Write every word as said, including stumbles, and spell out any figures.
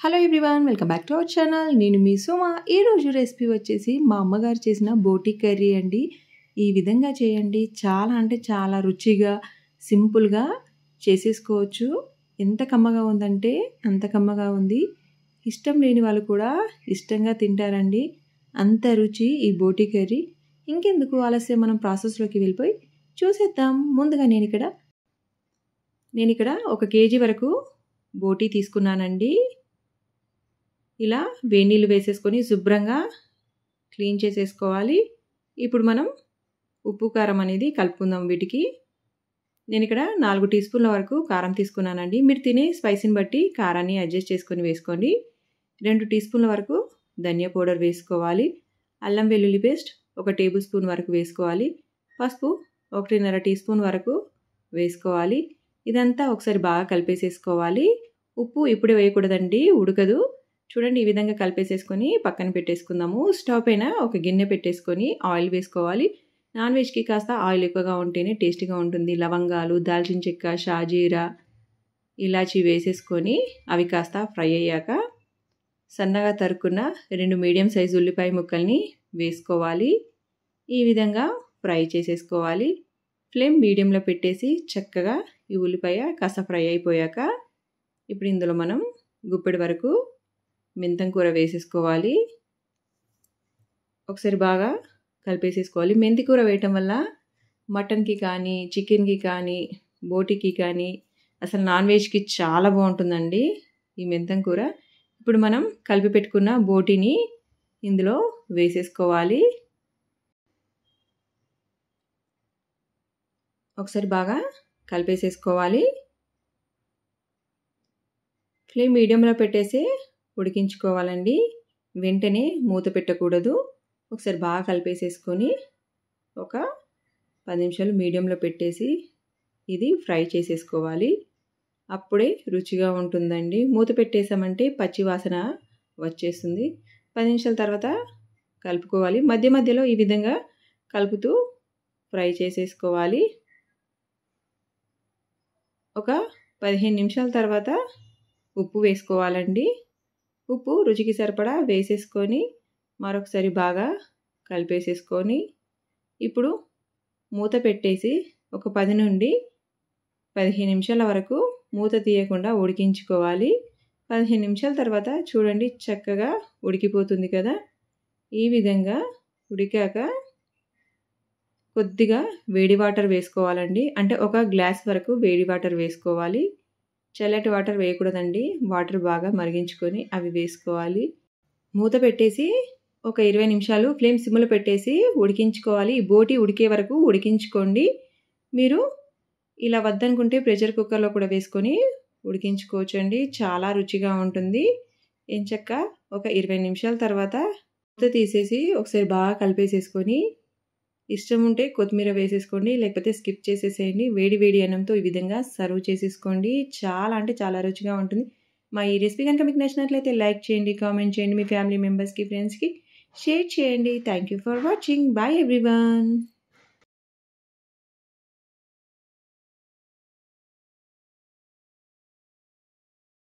Hello everyone, welcome back to our channel. నేను మీ సుమ. ఈరోజు రెసిపీ వచ్చేసి మా అమ్మగారు చేసిన బోటి కర్రీ అండి. ఈ విధంగా చేయండి, చాలా అంటే చాలా రుచిగా సింపుల్గా చేసేసుకోవచ్చు. ఎంత కమ్మగా ఉందంటే అంత కమ్మగా ఉంది. ఇష్టం లేని వాళ్ళు కూడా ఇష్టంగా తింటారండి, అంత రుచి ఈ బోటి కర్రీ. ఇంకెందుకు ఆలస్యం, మనం ప్రాసెస్లోకి వెళ్ళిపోయి చూసేద్దాం. ముందుగా నేను ఇక్కడ నేను ఇక్కడ ఒక కేజీ వరకు బోటి తీసుకున్నానండి. ఇలా వేడి నీళ్ళు వేసేసుకొని శుభ్రంగా క్లీన్ చేసేసుకోవాలి. ఇప్పుడు మనం ఉప్పు కారం అనేది కలుపుకుందాం. వీటికి నేను ఇక్కడ నాలుగు టీ స్పూన్ల వరకు కారం తీసుకున్నానండి. మీరు తినే స్పైసీని బట్టి కారాన్ని అడ్జస్ట్ చేసుకొని వేసుకోండి. రెండు టీ స్పూన్ల వరకు ధనియా పౌడర్ వేసుకోవాలి. అల్లం వెల్లుల్లి పేస్ట్ ఒక టేబుల్ స్పూన్ వరకు వేసుకోవాలి. పసుపు ఒకటిన్నర టీ స్పూన్ వరకు వేసుకోవాలి. ఇదంతా ఒకసారి బాగా కలిపేసేసుకోవాలి. ఉప్పు ఇప్పుడే వేయకూడదండి, ఉడకదు. చూడండి, ఈ విధంగా కలిపేసేసుకొని పక్కన పెట్టేసుకుందాము. స్టవ్ పైన ఒక గిన్నె పెట్టేసుకొని ఆయిల్ వేసుకోవాలి. నాన్ వెజ్కి కాస్త ఆయిల్ ఎక్కువగా ఉంటేనే టేస్టీగా ఉంటుంది. లవంగాలు, దాల్చిన చెక్క, షాజీరా, ఇలాచీ వేసేసుకొని అవి కాస్త ఫ్రై అయ్యాక సన్నగా తరుక్కున్న రెండు మీడియం సైజు ఉల్లిపాయ ముక్కల్ని వేసుకోవాలి. ఈ విధంగా ఫ్రై చేసేసుకోవాలి. ఫ్లేమ్ మీడియంలో పెట్టేసి చక్కగా ఈ ఉల్లిపాయ కాస్త ఫ్రై అయిపోయాక ఇప్పుడు ఇందులో మనం గుప్పెడి వరకు మెంతం కూర వేసేసుకోవాలి. ఒకసారి బాగా కలిపేసేసుకోవాలి. మెంతి కూర వేయటం వల్ల మటన్కి కానీ, చికెన్కి కానీ, బోటికి కానీ, అసలు నాన్ వెజ్కి చాలా బాగుంటుందండి ఈ మెంతం కూర. ఇప్పుడు మనం కలిపి పెట్టుకున్న బోటిని ఇందులో వేసేసుకోవాలి. ఒకసారి బాగా కలిపేసేసుకోవాలి. ఫ్లేమ్ మీడియంలో పెట్టేసి ఉడికించుకోవాలండి. వెంటనే మూత పెట్టకూడదు. ఒకసారి బాగా కలిపేసేసుకొని ఒక పది నిమిషాలు మీడియంలో పెట్టేసి ఇది ఫ్రై చేసేసుకోవాలి. అప్పుడే రుచిగా ఉంటుందండి. మూత పెట్టేసామంటే పచ్చి వాసన వచ్చేస్తుంది. పది నిమిషాల తర్వాత కలుపుకోవాలి. మధ్య మధ్యలో ఈ విధంగా కలుపుతూ ఫ్రై చేసేసుకోవాలి. ఒక పదిహేను నిమిషాల తర్వాత ఉప్పు వేసుకోవాలండి. ఉప్పు రుచికి సరిపడా వేసేసుకొని మరొకసారి బాగా కలిపేసేసుకొని ఇప్పుడు మూత పెట్టేసి ఒక పది నుండి పదిహేను నిమిషాల వరకు మూత తీయకుండా ఉడికించుకోవాలి. పదిహేను నిమిషాల తర్వాత చూడండి, చక్కగా ఉడికిపోతుంది కదా. ఈ విధంగా ఉడికాక కొద్దిగా వేడి వాటర్ వేసుకోవాలండి. అంటే ఒక గ్లాస్ వరకు వేడి వాటర్ వేసుకోవాలి. చల్లటి వాటర్ వేయకూడదండి. వాటర్ బాగా మరిగించుకొని అవి వేసుకోవాలి. మూత పెట్టేసి ఒక ఇరవై నిమిషాలు ఫ్లేమ్ సిమ్లో పెట్టేసి ఉడికించుకోవాలి. బోటి ఉడికే వరకు ఉడికించుకోండి. మీరు ఇలా వద్దనుకుంటే ప్రెషర్ కుక్కర్లో కూడా వేసుకొని ఉడికించుకోవచ్చండి. చాలా రుచిగా ఉంటుంది. ఎంచక్క ఒక ఇరవై నిమిషాల తర్వాత మూత తీసేసి ఒకసారి బాగా కలిపేసేసుకొని ఇష్టం ఉంటే కొత్తిమీర వేసేసుకోండి, లేకపోతే స్కిప్ చేసేసేయండి. వేడి వేడి అన్నంతో ఈ విధంగా సర్వ్ చేసేసుకోండి. చాలా అంటే చాలా రుచిగా ఉంటుంది. మా ఈ రెసిపీ కనుక మీకు నచ్చినట్లయితే లైక్ చేయండి, కామెంట్ చేయండి, మీ ఫ్యామిలీ మెంబర్స్కి, ఫ్రెండ్స్కి షేర్ చేయండి. Thank you for watching. Bye everyone.